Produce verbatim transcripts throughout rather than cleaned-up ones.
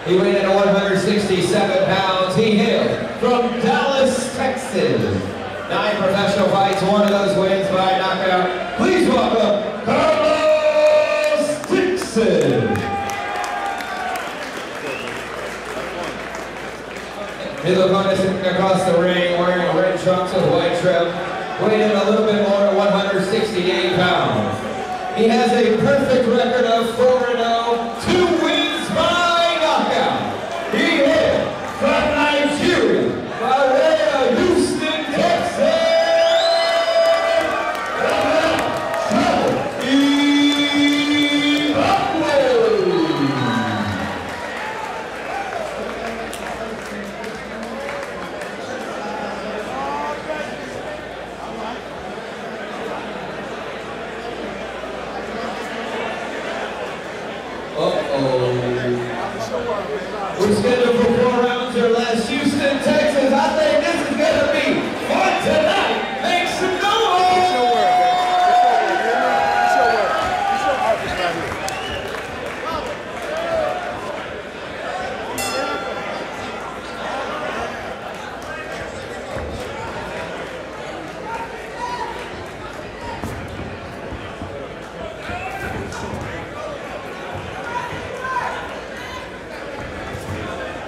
He weighed in at one hundred sixty-seven pounds. He hailed from Dallas, Texas. Nine professional fights, one of those wins by knockout. Please welcome Carlos Dixon. His opponent sitting across the ring wearing red trunks with white trim. Weighed in a little bit more at one hundred sixty-eight pounds. He has a perfect record of four and oh, two wins by knockout. He hails from Nigeria, by way of Houston, Texas. We're scheduled for four rounds or less. Houston, Texas. I think this is going to be fun tonight. Make some noise! It's your work, baby. It's your work. It's your work. It's your office right here.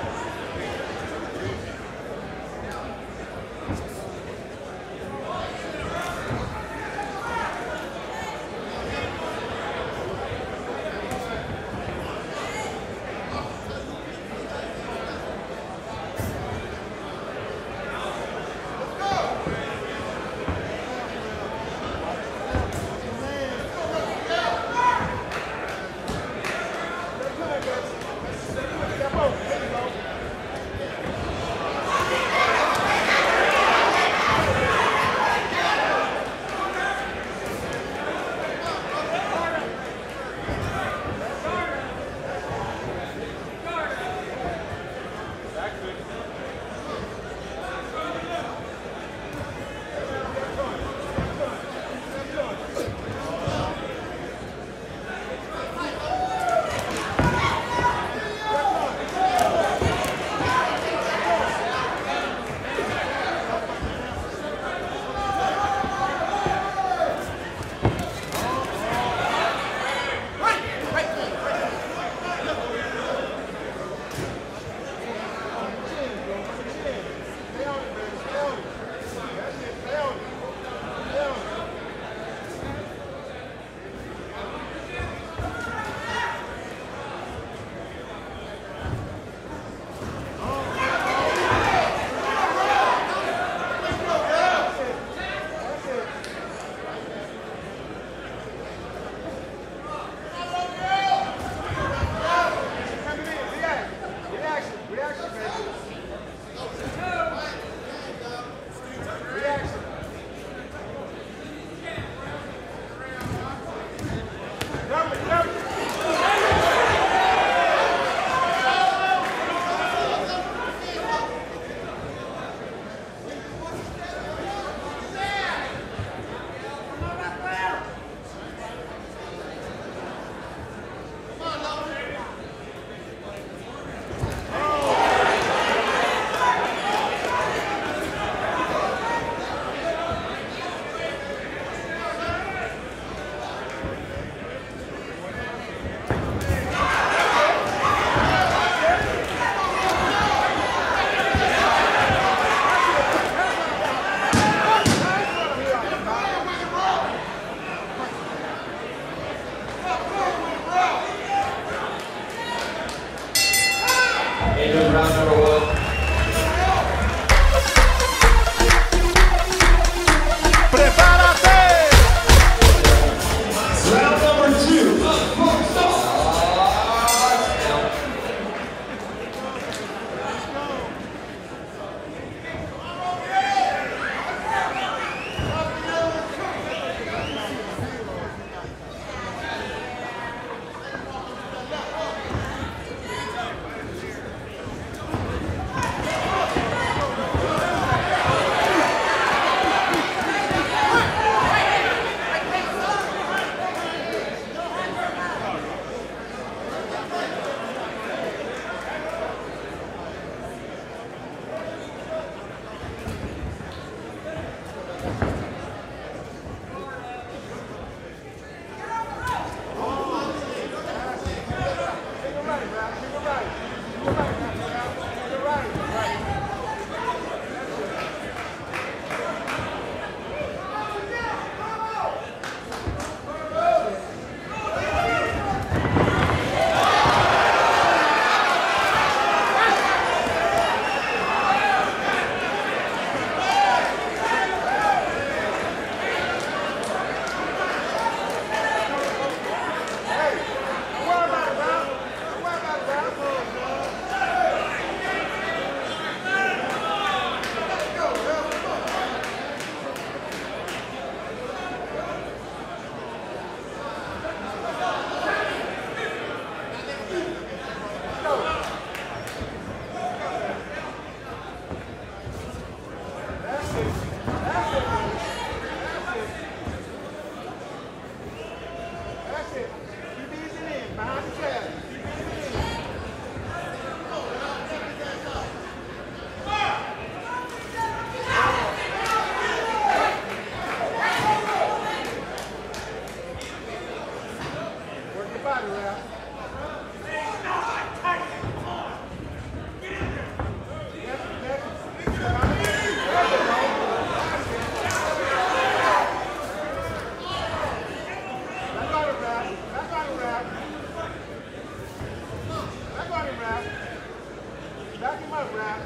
up, Rap.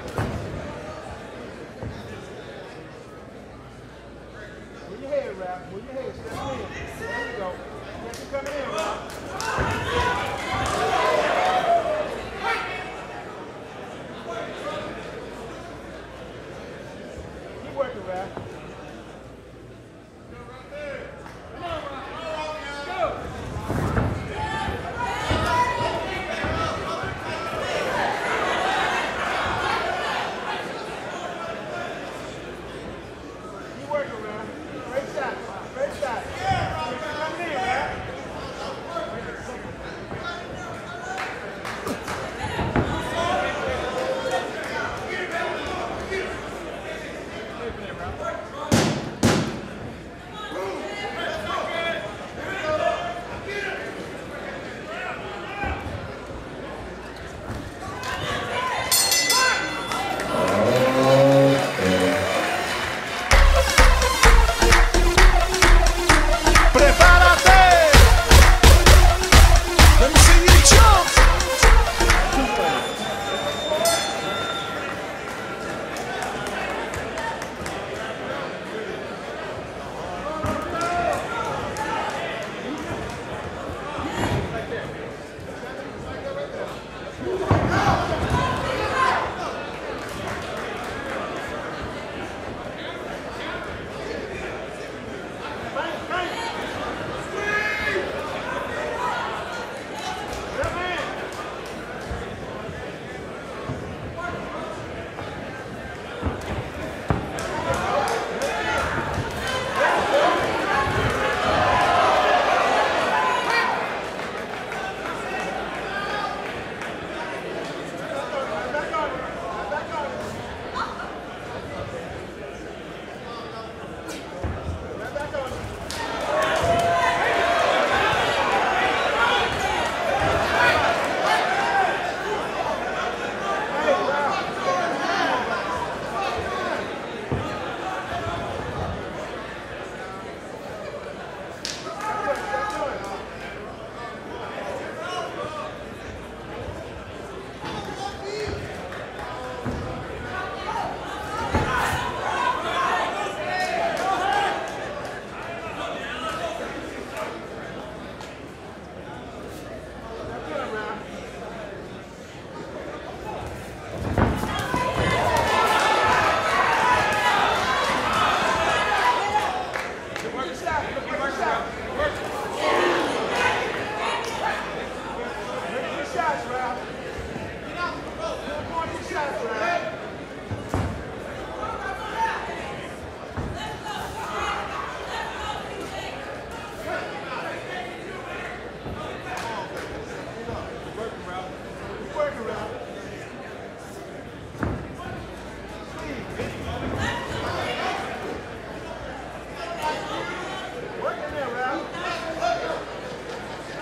Move your head, Rap. Move your head. Step in. There we go. Step you coming in, Rap. Keep working, Rap.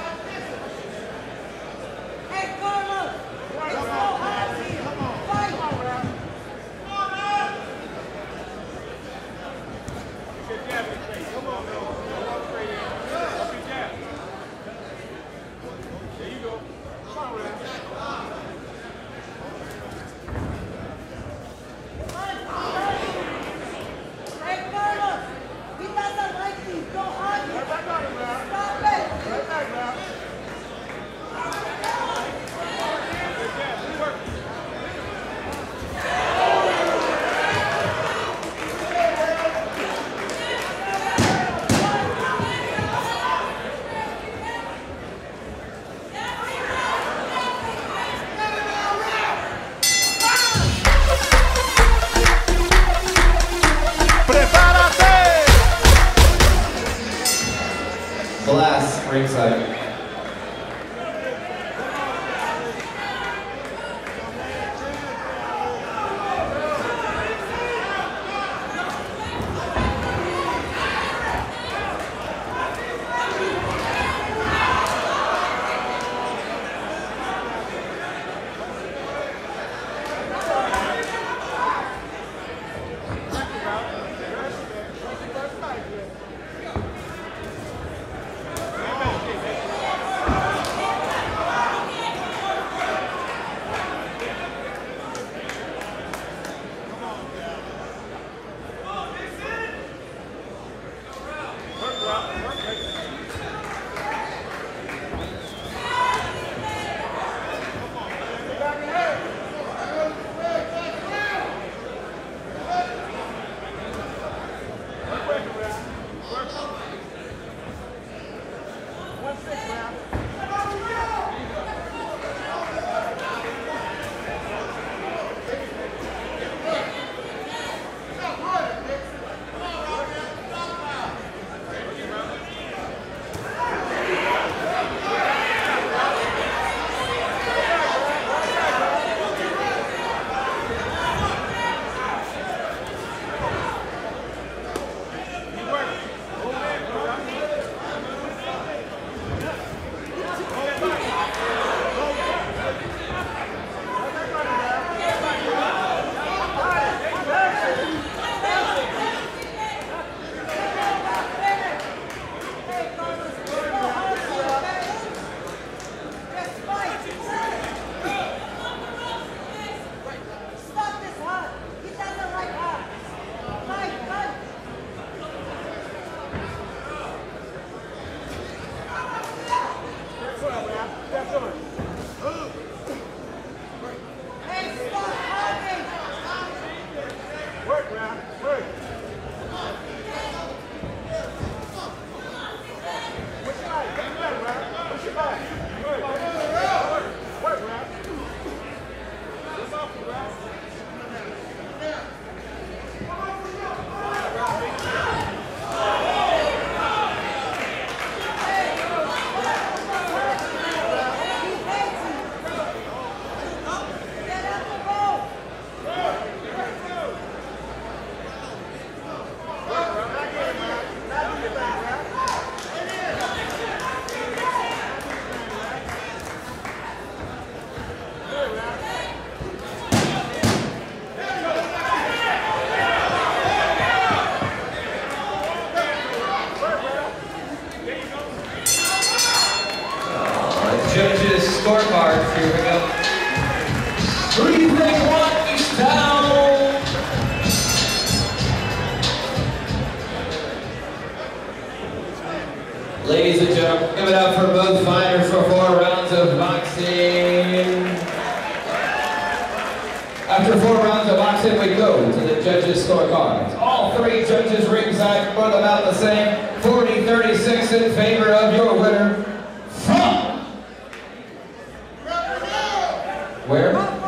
Hey, Carlos! Come on, come on. Here we go. Three, three, one, each down. Ladies and gentlemen, give it up for both fighters for four rounds of boxing. After four rounds of boxing, we go to the judges' scorecards. All three judges ringside both about the same. forty thirty-six in favor of your winner from... Where?